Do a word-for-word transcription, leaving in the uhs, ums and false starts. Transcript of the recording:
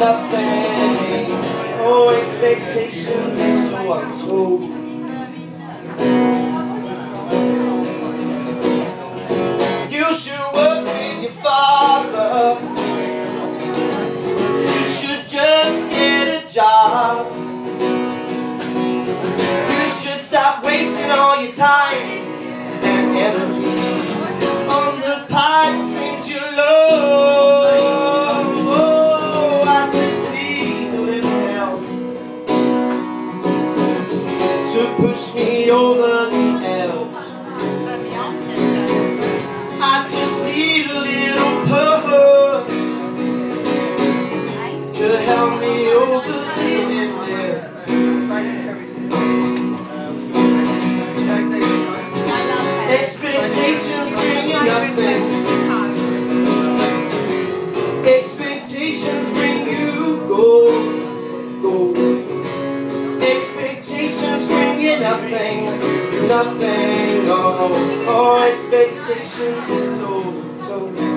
nothing. Oh, expectations, so I'm told. You should work with your father. You should just get a job. You should stop wasting all your time and energy on the pipe dreams you love. Oh, I just need a little help to push me over the edge. I just need a little push to help me over the edge. Expectations bring you nothing. Expectations bring you gold, gold. Expectations bring you nothing, nothing. Oh, oh, expectations is so, so.